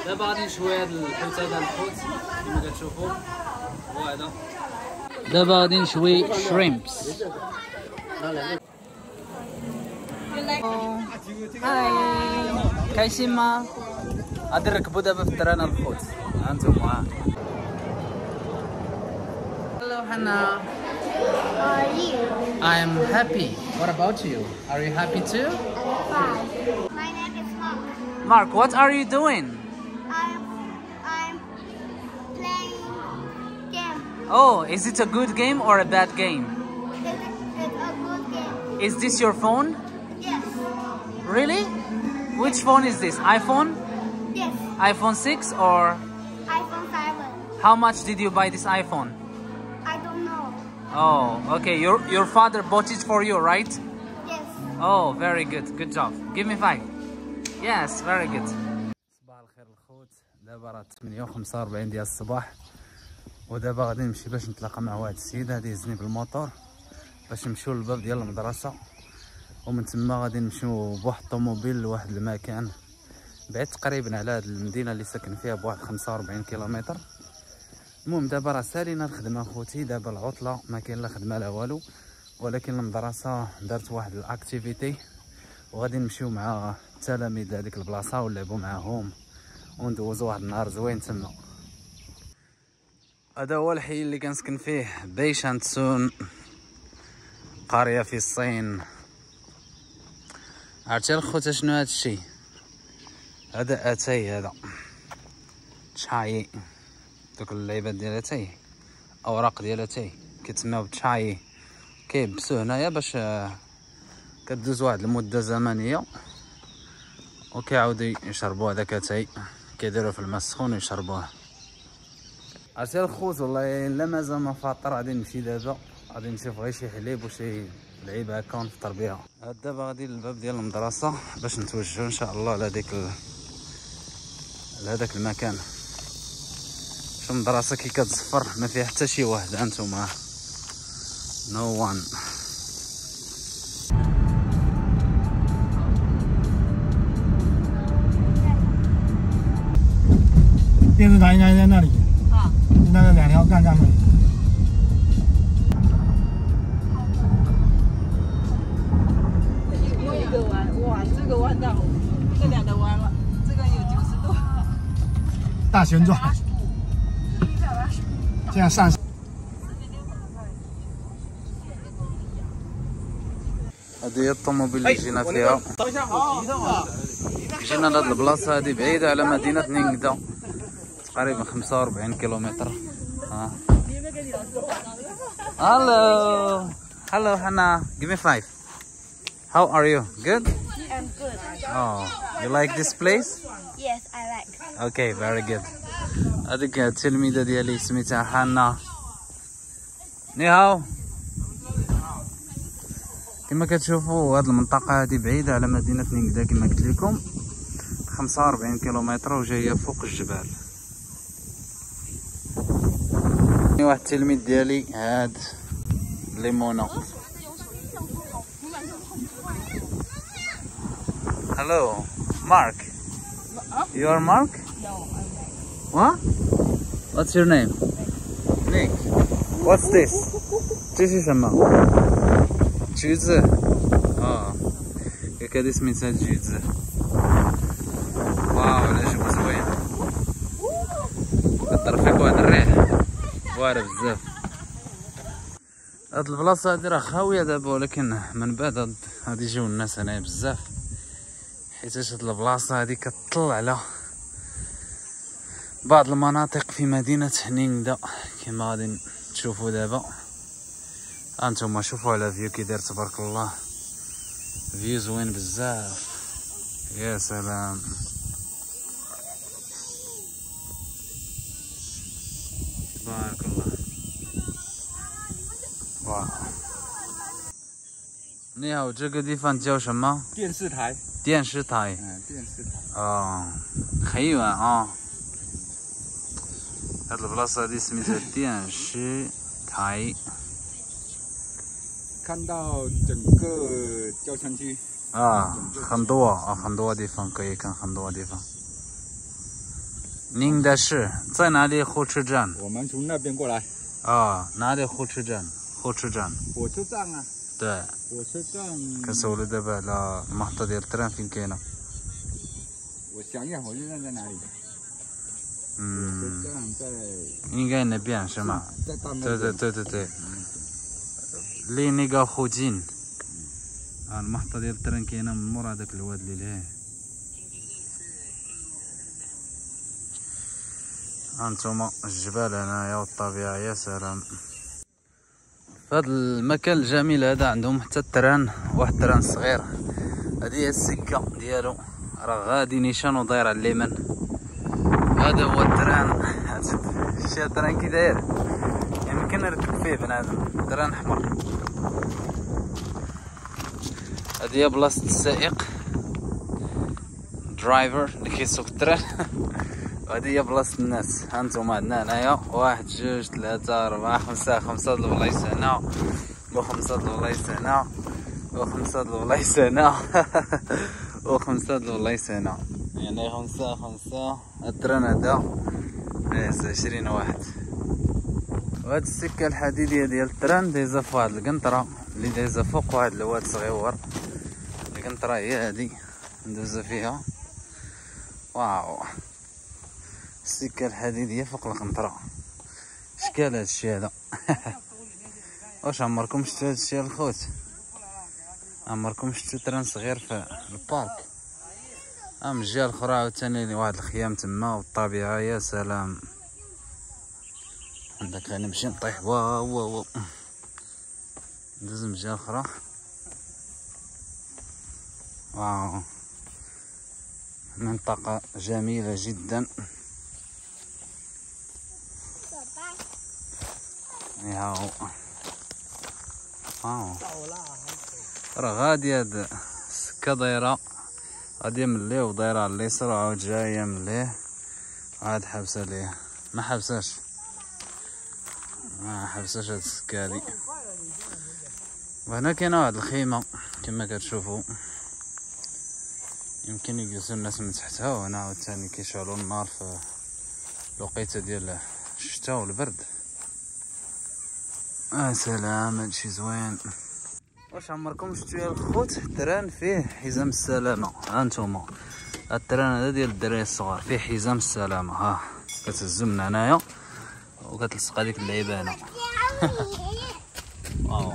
دابا غادي نشوي هذا الحوت هذا الحوت كما كتشوفوا هو هذا. دابا غادي نشوي شريمبس. هاي كايشين ما غادي نركبوا دابا في التران الحوت. ها انتم. Hello Hannah. How are you? I'm happy. What about you? Are you happy too? I'm fine. My name is Mark. Mark, what are you doing? I'm playing game. Oh, is it a good game or a bad game? It's a good game. Is this your phone? Yes. Really? Which phone is this? iPhone? Yes. iPhone 6 or? iPhone 7. How much did you buy this iPhone? I don't know. Oh, okay. Your father bought it for you, right? Yes. Oh, very good. Good job. Give me 5. Yes, very good. صباح الخير الخوت. دابا راه 8:45 ديال الصباح ودابا غادي نمشي باش نتلاقى مع واحد السيد غادي يهزني بالموطور باش نمشيو للباب ديال المدرسة، ومن تما غادي نمشيو بواحد الطوموبيل لواحد المكان بعيد تقريبا على هاد المدينة اللي ساكن فيها بواحد 45 كيلومتر. المهم دابا راه سالينا الخدمة خوتي، دابا العطلة ما كاين لا خدمة لا والو، ولكن المدرسة دارت واحد الاكتيفيتي وغادي نمشيو مع التلاميذ لهاديك البلاصة ونلعبوا معاهم وندوزو واحد النهار زوين تما. هذا هو الحي اللي كنسكن فيه، بيشانتسون، قرية في الصين. عرفتي الخوت شنو هاد الشي؟ هذا اتاي، هذا تشاي، دوك اللعيبات ديال اتاي، اوراق ديال اتاي كيتسماو تشاي، كيلبسوه هنايا باش كدوز واحد المدة زمنية وكيعاودو يشربوا هذاك اتاي، كيديروه في الماء السخون ويشربوه. عرفتي الخوت والله الا مازال ما فاطر، غادي نمشي دابا، غادي نشوف غير شي حليب وشي لعيبه هكا ونفطر بها. دابا غادي للباب ديال المدرسه باش نتوجهوا ان شاء الله لهداك المكان. شوف المدرسه كي كتصفر ما فيها حتى شي واحد، هانتوما نو وان. 电视台应该在那里。啊。那个2条干那里。 一个弯，哇，这个弯道，这两个弯了，这个有90度。 大旋转。这样上。 هذه هي الطوموبيل اللي جينا فيها. جينا لهاد البلاصه هذه بعيده على مدينه نينغدا تقريبا 45 كيلومتر. Hello Hannah, give me 5. How are you? Good? I'm good. Oh, you like this place? Yes, I like. Okay, very good. هذيك التلميذه ديالي سميتها حنا. نيهاو. كما كتشوفوا هاد المنطقه هذه بعيده على مدينه نينغدا كما قلت لكم 45 كيلومتر وجايه فوق الجبال. واحد التلميذ ديالي هاد ليمونه. Hello, Mark. You are Mark? No, I'm Nick. What? What's your name? Nick. What's this? 这是什么？橘子。哦，هيك هادي سميتها橘子。واو، على شوف زوين. كضر فيك واحد الريح واعرة بزاف. هاد البلاصة هادي راه خاوية دابا، ولكن من بعد غادي يجيو الناس هنايا بزاف، حيتاش هاد البلاصة هادي كتطل على بعض المناطق في مدينة نينغدا كما غادي تشوفوا دابا. هانتوما شوفوا على فيو كي داير تبارك الله، فيو زوين بزاف، يا سلام. تبارك الله. واو. 你好，这个地方叫什么？ 电视台。 电视台。 电视台。 哦，很远啊。هاد البلاصة هادي سميتها 电视台。 看到整个郊村区。 很多地方可以看，很多地方。 您的是在哪里火车站？ 我们从那边过来。 啊，哪里火车站？火车站。 火车站啊。 对。 火车站。 كنسولو دابا على المحطة ديال التران فين كاينة. 我想一下，火车站在哪里？ 嗯。 火车站在。 应该那边是吗？ 在大麦。 对。离那个附近。المحطة ديال التران كاينة من مورا هذاك الواد اللي لهيه. هانتوما الجبال هنايا والطبيعة يا سلام. فهاد المكان الجميل هذا عندهم حتى التران، واحد التران صغير. هادي هي السكة ديالو راه غادي نيشان وداير على اليمين. هذا هو التران. شتي التران كي داير يمكن نركب فيه بنادم. تران احمر. هادي هي بلاصة السائق درايفر اللي كيسوق التران. وهادي هي بلاصة الناس. هانتوما عندنا هنايا 1 2 3 4 5 5 البلايص هنا و5 البلايص هنا و5 البلايص هنا و5 البلايص هنا، يعني 5 التران هذا 20 واحد. وهاد السكة الحديدية ديال التران دايزة فواحد القنطرة اللي دايزة فوق واحد الواد صغيور. القنطرة هي هادي ندوزو فيها. واو، السكة الحديدية فوق القنطرة. شكال هادشي هذا؟ واش عمركم شفتو هادشي الخوت؟ عمركم شفتو تران صغير في البارك؟ من الجهة الأخرى عاوتاني واحد الخيام تما والطبيعة يا سلام. عندك غير نمشي نطيح. واو ندوز من الجهة الأخرى. واو، منطقة جميلة جدا. ياو واو، راه غادي هاد السكة دايرة غادية من ليه ودايرة على اليسار وعاود جاية من ليه عاد حابسة ليه. ما حابساش هاد السكة هادي. وهنا كاينة واحد الخيمة كما كتشوفو، يمكن يجلسو الناس من تحتها. وهنا عاوتاني كيشعلو النار في الوقيته ديال الشتا والبرد. سلام، هادشي زوين. واش عمركم شفتو يا الخوت التران فيه حزام السلامة؟ هانتوما التران هذا ديال الدراري الصغار فيه حزام السلامة. ها كتهزو من هنايا وكتلصق هذيك اللعيبة هنا. واو،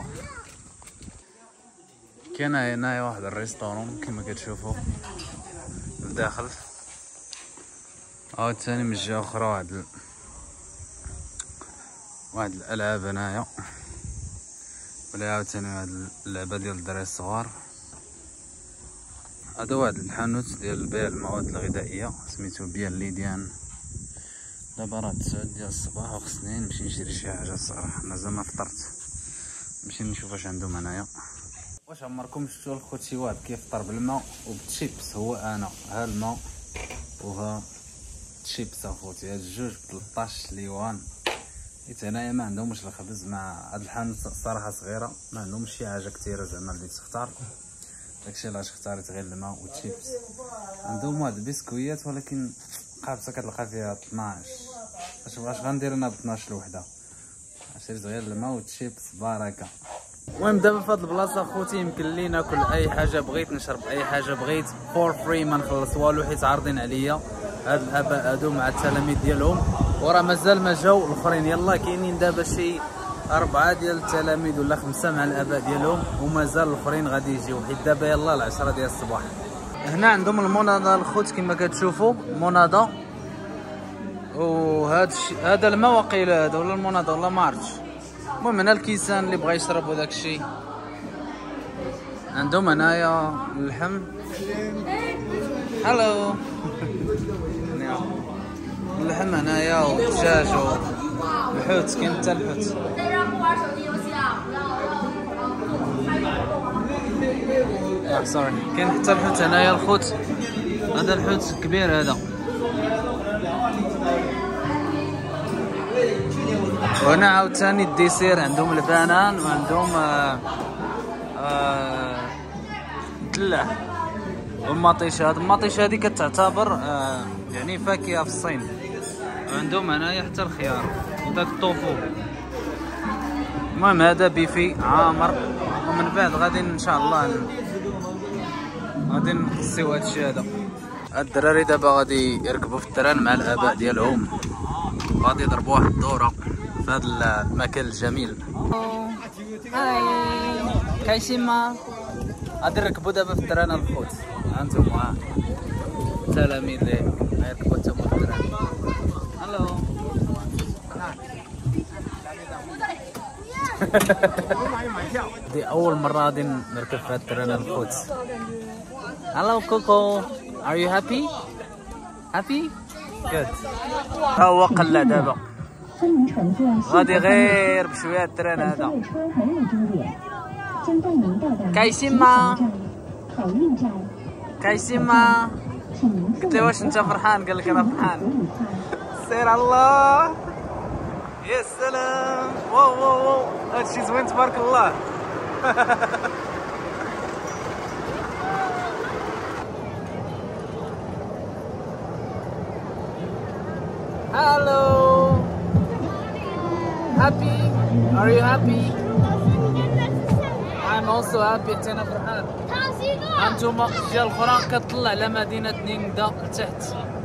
كاين هنايا واحد الريستورون كما كتشوفو لداخل. عاوتاني من جهة أخرى واحد الألعاب هنايا، ولا عاوتاني واحد اللعبة ديال الدراري الصغار. هذا واحد الحانوت ديال بيع المواد الغذائية سميتو بيان ليديان. دابا راه 9 ديال الصباح وخصني نمشي نشري شي حاجة الصراحة، مازال ما فطرت. نمشي نشوف واش عندهم هنايا. واش عمركم شفتو الخوت شي واحد كيفطر بالماء وبالتشيبس؟ هو انا، ها الماء وها التشيبس اخوتي، هاد الجوج ب 13 ليوان. حيت هنايا ما عندهمش الخبز مع هاد الحانوت صراحه صغيره، ما عندهمش شي حاجه كثيره زعما اللي تختار. داكشي علاش اختاريت غير الماء والتشيبس. عندهم واحد البسكويات ولكن قابصه كتلقى فيها 12. واش غندير انا ب 12 الوحده؟ شريت غير الماء والتشيبس بركه. المهم دابا في هاد البلاصه اخوتي يمكن لي ناكل اي حاجه بغيت، نشرب اي حاجه بغيت فور فري، ما نخلص والو حيت عارضين عليا هاد الاباء هادو مع التلاميذ ديالهم. وراه مازال ما جاو الاخرين. يلا كاينين دابا شي 4 ديال التلاميذ ولا 5 مع الاباء ديالهم، ومازال الاخرين غادي يجيو حيت دابا يلا 10 ديال الصباح. هنا عندهم المناضه الخوت كما كتشوفوا، مناضه. وهذا الماء واقيلا هذا ولا المناضه ولا ما عرفتش. المهم هنا الكيسان اللي بغى يشرب وداك الشيء. عندهم هنايا اللحم. هلو. اللحم هنايا والدجاج والحوت، كاين حتى الحوت. سوري، كاين حتى الحوت هنايا الخوت. هذا الحوت كبير هذا. وهنا عاوتاني الديسير عندهم البنان وعندهم الدلاح والمطيشه. هاد المطيشه هادي كتعتبر يعني فاكهه في الصين. عندهم هنايا حتى الخيار وداك الطوفو. المهم هذا بيفي عامر، ومن بعد غادي ان شاء الله غادي نقصيو هادشي هذا. الدراري دابا غادي يركبوا في التران مع الاباء ديالهم، غادي يضربوا واحد الدوره في هذا المكان الجميل. هاي كايشيما، غادي نركبوا دابا في التران الخوت. هانتوما ها التلاميذ اللي غيركبوا تما في التران. هلو دي اول مره غادي نركب في هذا التران الخوت. هلو كوكو، are you happy good. ها هو قلع دابا، غادي غير بشويه التران هذا. كايسيما قلت له واش انت فرحان؟ قال لك انا فرحان. سير الله، يا سلام، واو واو واو، هادشي زوين تبارك الله. Hello, happy? Are you happy? I'm also happy. حتى انا فرحان. هانتوما الجهه الاخرى كتطلع على مدينه نيندا لتحت.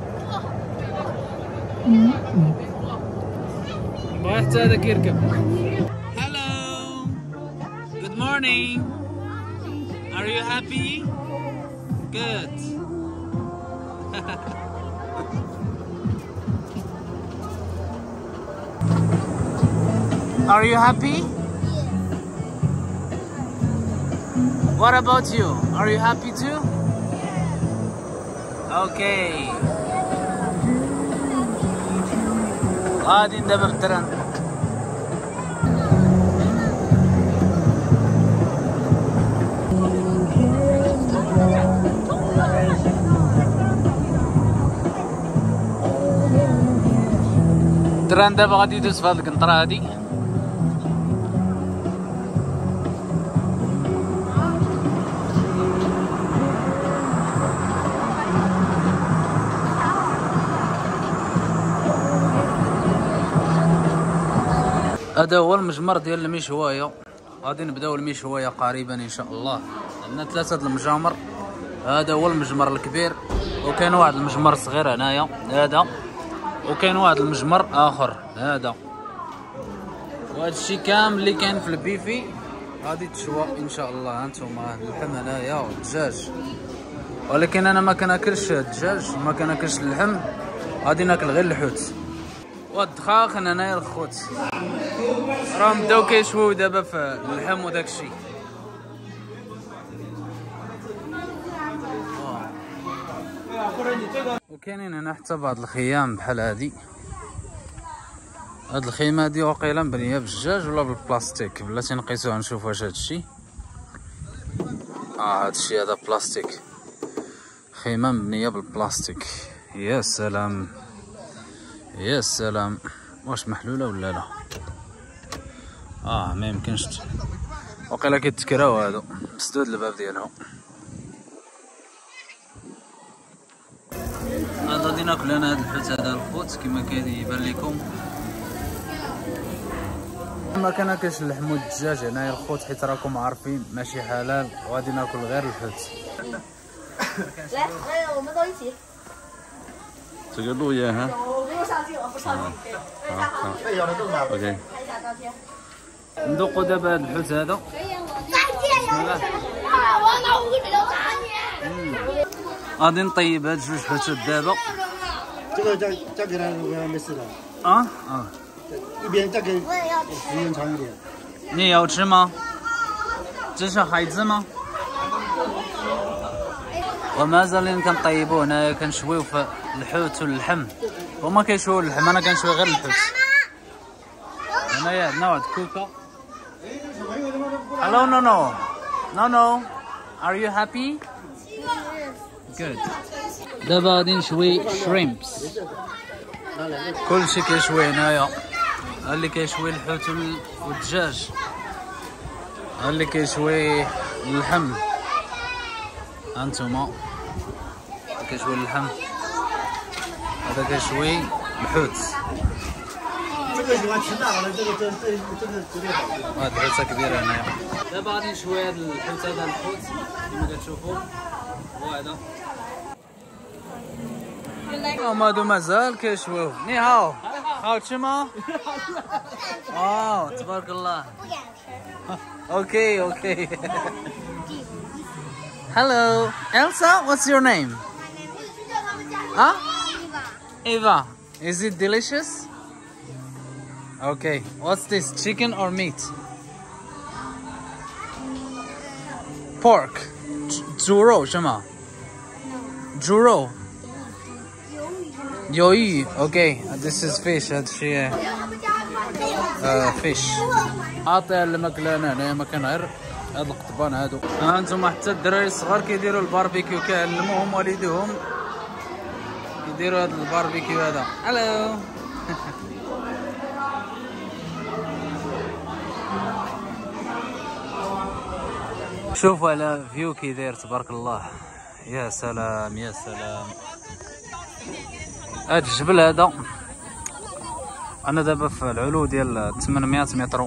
بغا حتى هذاك يركب. Hello, good morning. Are you happy? Good. Are you happy? What about you? Are you happy too? Okay. غادي ندابا بالتران. التران دابا غادي يدوز في هاد القنطرة هادي. هذا هو المجمر ديال المشوايه، غادي نبداو المشوايه قريبا ان شاء الله. عندنا 3 المجامر، هذا هو المجمر الكبير، وكاين واحد المجمر صغير هنايا هذا، وكاين واحد المجمر اخر هذا. وهذا الشيء كامل اللي كاين في البيفي غادي تشوى ان شاء الله. هانتوما اللحم هنايا والدجاج، ولكن انا ما كناكلش الدجاج وما كناكلش اللحم، غادي ناكل غير الحوت والدخاخن هنايا الخوت. راهم بداو كيشويو دابا في اللحم وداك الشيء. وكاينين هنا حتى بعض الخيام بحال هادي. هاد الخيمه هادي واقيلا مبنيه بالدجاج ولا بالبلاستيك، بلاتي نقيسوها نشوف واش هادشي. هادشي هذا بلاستيك، خيمه مبنيه بالبلاستيك. يا سلام يا سلام، واش محلوله ولا لا؟ ما يمكنش، واقيلا كيتكراو هادو، مسدود الباب ديالهم. غادي ناكل انا هاد الحوت هذا الخوت كما كيبان لكم. ما كناكلش اللحم والدجاج هنايا الخوت، حيت راكم عارفين ماشي حلال، وغادي ناكل غير الحوت. 来，我们都一起。 这个录音哈。 我不用上镜，我不上镜。大家好。 OK。 拍一下照片。 ندوقو دابا هاد الحوت هذا. 再见呀！我拿5个指头打你。 غادي نطيب هاد 2 حوتات دابا. 这个再给他没事了。一边再给时间长一点。 你要吃吗？这是孩子吗？وما زالين كنطيبو هنايا، كنشويو في الحوت واللحم، هما كيشويو اللحم، انا كنشوي غير الحوت. هنايا عندنا واحد كوكا. Hello, no. Are you happy? Good. دابا غادي نشوي شريمبس. كلشي كيشوي هنايا، ها اللي كيشوي الحوت والدجاج، ها اللي كيشوي اللحم. هانتوما كيشوي اللحم، هذا كيشوي الحوت. 这个喜欢吃大的，这个绝对好。 هاد الحوتة كبيرة هنايا. دابا غادي نشوي هاد الحوت هذا الحوت كما كتشوفوا هو هذا. هادو مازال كيشويو. ني هاو. هاو تشما. واو تبارك الله. اوكي اوكي. Hello, Elsa. What's your name? Huh? Eva. Is it delicious? Okay. What's this? Chicken or meat? Pork. 猪肉是吗？猪肉。鱿鱼. Okay. This is fish. هاد شي fish. عاطي الماكلة هنايا ما كان غير هاد القطبان هادو. ها انتم حتى الدراري الصغار كيديروا الباربيكيو، كيعلموهم والديهم يديروا هاد الباربيكيو هذا. الو. شوفوا على فيو كي داير تبارك الله. يا سلام يا سلام. هاد الجبل هذا انا دابا في العلو ديال 800 متر،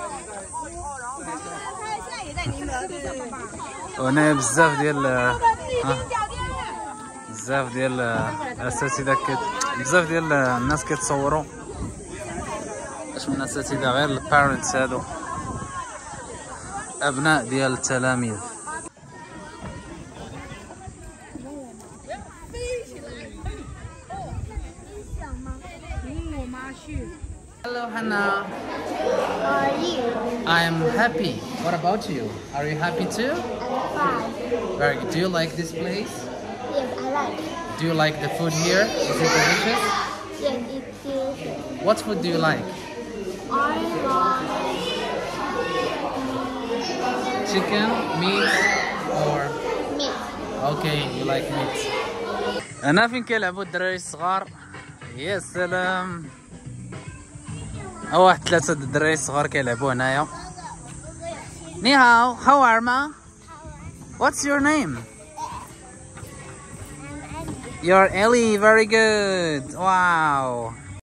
وهنا بزاف ديال الاساتذه بزاف ديال الناس كيتصوروا. اش من اساتذه غير البارنتس هادو ابناء ديال التلاميذ. Hello Hannah. How are you? I'm happy. What about you? Are you happy too? I'm fine. Very good. Do you like this place? Yes, I like. Do you like the food here? Is it delicious? Yes, it's delicious. What food do you like? I like Chicken, meat, or meat. okay, you like meat. هنا فين كيلعبوا الدراري الصغار. يا سلام. واحد 3 الدراري الصغار كيلعبوا هنايا. ني هاو. How are ma? What's your name? You're Ellie. Very good. Wow.